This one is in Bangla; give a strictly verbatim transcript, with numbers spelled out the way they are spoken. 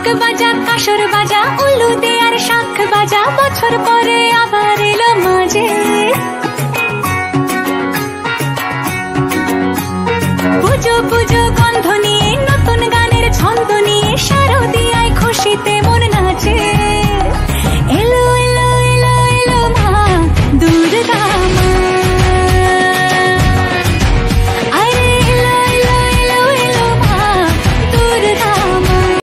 বাজা কাসর বাজা উলু দে আর শাখ বাজা বছর পরে আবার